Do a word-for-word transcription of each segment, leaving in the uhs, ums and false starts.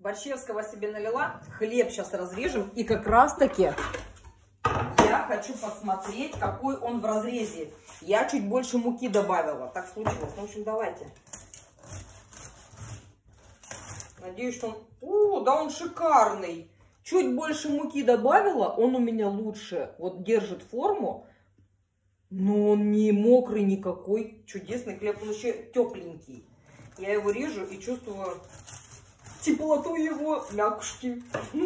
Борщевского себе налила. Хлеб сейчас разрежем. И как раз таки я хочу посмотреть, какой он в разрезе. Я чуть больше муки добавила. Так случилось. Ну, в общем, давайте. Надеюсь, что он... О, да он шикарный. Чуть больше муки добавила. Он у меня лучше. Вот держит форму. Но он не мокрый никакой. Чудесный хлеб. Он еще тепленький. Я его режу и чувствую теплоту его мякушки.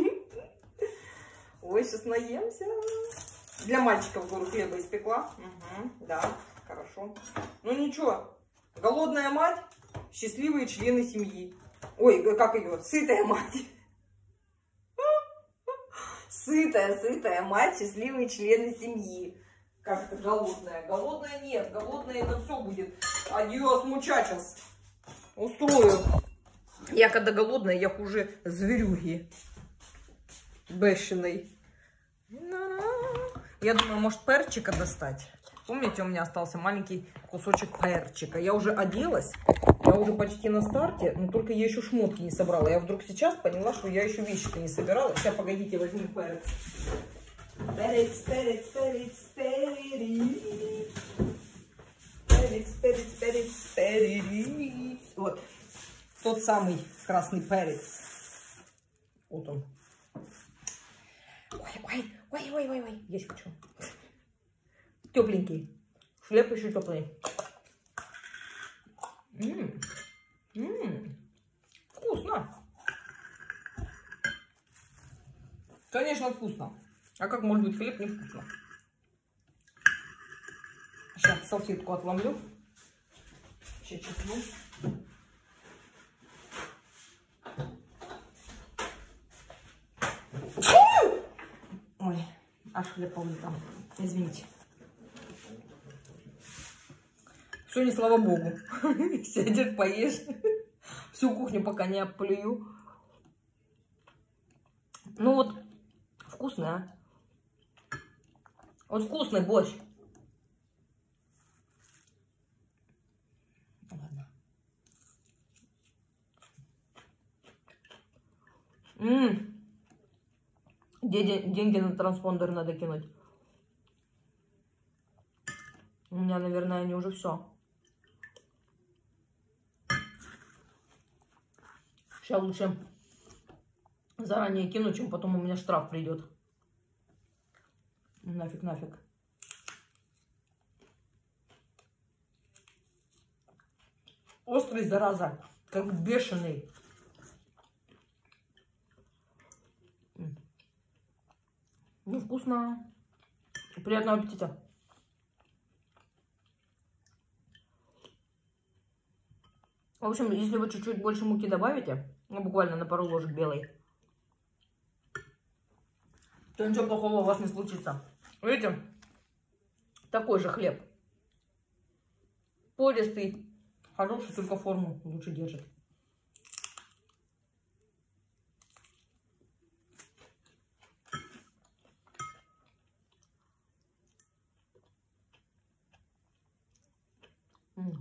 Ой, сейчас наемся. Для мальчиков, говорю, хлеба испекла. Угу, да, хорошо. Ну ничего, голодная мать, счастливые члены семьи. Ой, как ее? Сытая мать. Сытая, сытая мать, счастливые члены семьи. Как это голодная? Голодная нет, голодная это все будет. Адьос, мучачос. Устрою. Я когда голодная, я хуже зверюги бешеной. Я думаю, может перчика достать. Помните, у меня остался маленький кусочек перчика. Я уже оделась, я уже почти на старте, но только я еще шмотки не собрала. Я вдруг сейчас поняла, что я еще вещи-то не собирала. Сейчас, погодите, возьму перец. Перец, перец, перец, перец. Перец, перец, перец, перец. Вот. Тот самый красный перец. Вот он. Ой, ой, ой, ой, ой, ой. Есть хочу. Тепленький. Хлеб еще теплый. М-м. М-м. Вкусно. Конечно, вкусно. А как может быть хлеб невкусно? Сейчас салфетку отломлю. Сейчас чесну. Ой, аж хлеб там. Извините. Сегодня, слава богу. Сядешь, поешь. Всю кухню пока не оплюю. Ну вот, вкусный, а? Вот вкусный борщ. Ладно. Ммм. Деньги на транспондер надо кинуть. У меня, наверное, они уже все. Сейчас лучше заранее кину, чем потом у меня штраф придет. Нафиг, нафиг. Острый, зараза, как бешеный. Ну, вкусно. Приятного аппетита. В общем, если вы чуть-чуть больше муки добавите, ну, буквально на пару ложек белой, то ничего плохого у вас не случится. Видите? Такой же хлеб. Пористый. Хороший, только форму лучше держит. М.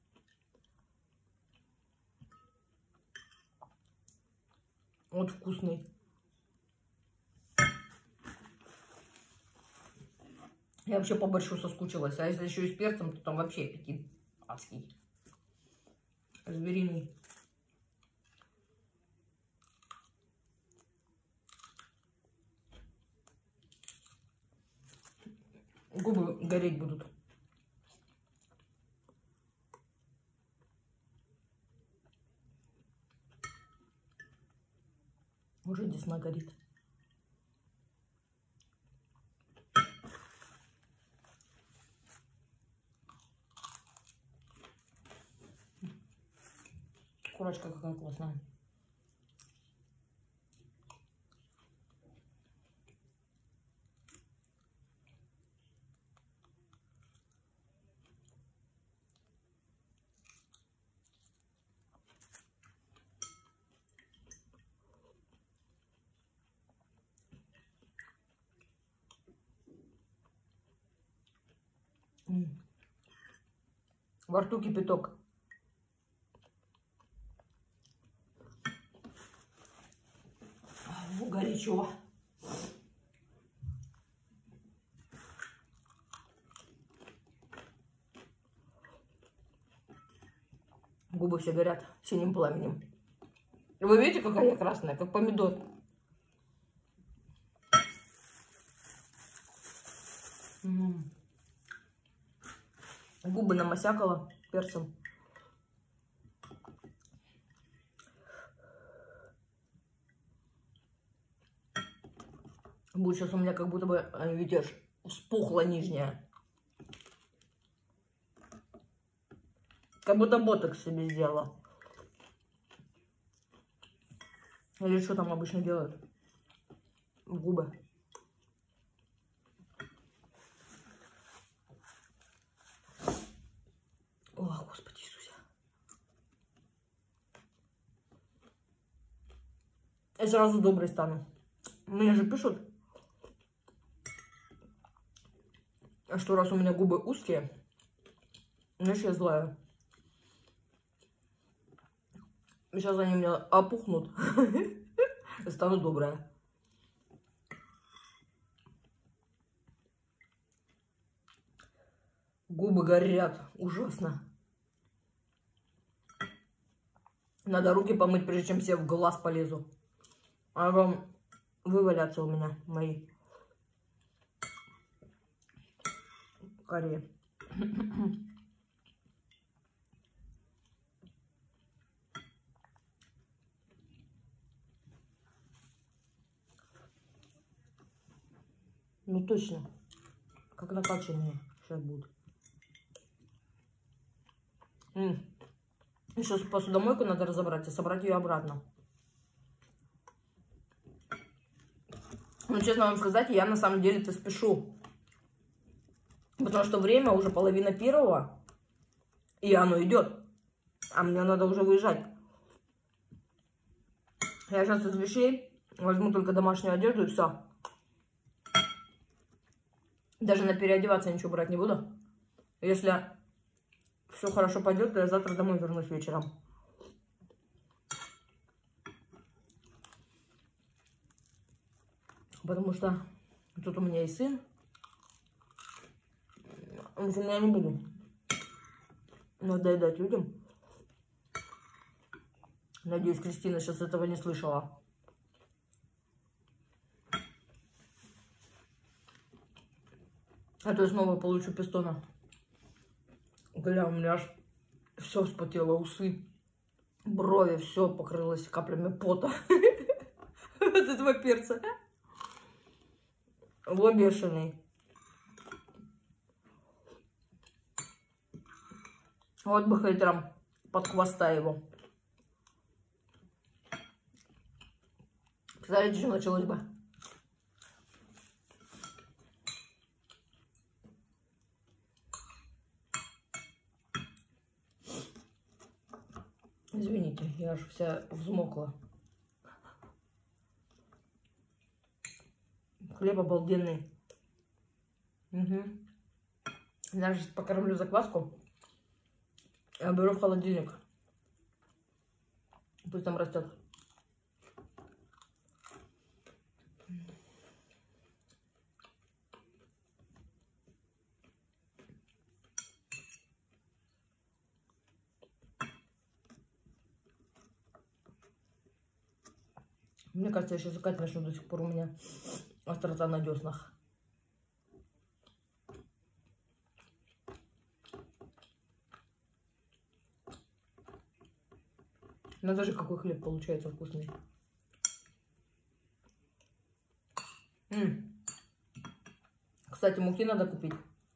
Вот вкусный. Я вообще по борщу соскучилась. А если еще и с перцем, то там вообще аппетит адский. Звериный. Губы гореть будут. Уже десна горит. Курочка какая классная. Во рту кипяток. горячо. Губы все горят синим пламенем. Вы видите, какая я красная, как помидор. М-м. Губы намасякала перцем. Будет сейчас у меня как будто бы, видишь, вспухла нижняя. Как будто ботокс себе сделала. Или что там обычно делают? В губы. О, Господи Иисусе. Я сразу доброй стану. Мне же пишут, что раз у меня губы узкие, значит я злая. Сейчас они у меня опухнут. И стану добрая. Губы горят. Ужасно. Надо руки помыть, прежде чем себе в глаз полезу. А вам вывалятся у меня мои карие. Ну точно. Как накачанные сейчас будут. Еще посудомойку надо разобрать и собрать ее обратно. Ну, честно вам сказать, я на самом деле-то спешу. Потому что время уже половина первого. И оно идет. А мне надо уже выезжать. Я сейчас из вещей возьму только домашнюю одежду и все. Даже на переодеваться ничего брать не буду. Если все хорошо пойдет, то я завтра домой вернусь вечером. Потому что тут у меня и сын. В общем, я не буду надоедать людям. Надеюсь, Кристина сейчас этого не слышала. А то я снова получу пистона. Гля, у меня аж все вспотело, усы, брови, все покрылось каплями пота от этого перца. Вот бешеный. Вот бы хейтерам под хвоста его. Представляете, что началось бы? Извините, я аж вся взмокла. Хлеб обалденный. Угу. Я сейчас покормлю закваску. Я беру в холодильник. Пусть там растет. Мне кажется, я сейчас икать начну, до сих пор у меня острота на деснах. Но даже какой хлеб получается вкусный. М-м. Кстати, муки надо купить.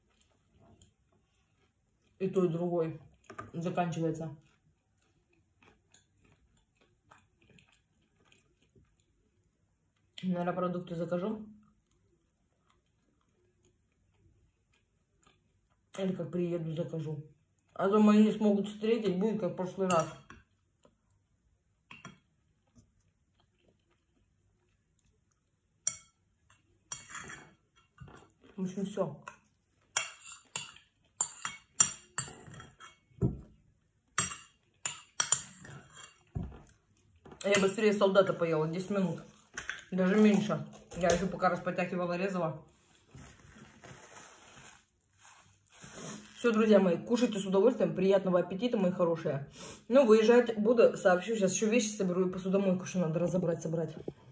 И той, и другой. Заканчивается. Наверное, продукты закажу. Или как приеду, закажу. А то мои не смогут встретить, будет как в прошлый раз. В общем, все. Я быстрее солдата поела, десять минут. Даже меньше. Я еще пока распотякивала, резала. Все, друзья мои, кушайте с удовольствием. Приятного аппетита, мои хорошие. Ну, выезжать буду, сообщу. Сейчас еще вещи соберу и посудомойку еще надо разобрать, собрать.